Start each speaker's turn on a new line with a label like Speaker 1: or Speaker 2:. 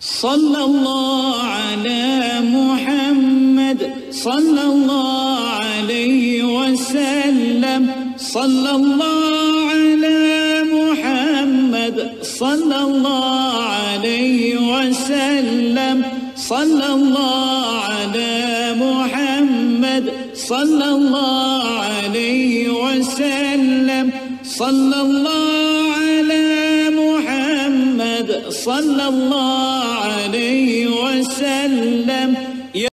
Speaker 1: صلى الله على محمد صلى الله عليه وسلم صلى الله على محمد صلى الله عليه وسلم صلى الله على محمد صلى الله عليه وسلم صلى الله على محمد صلى الله عليه وسلم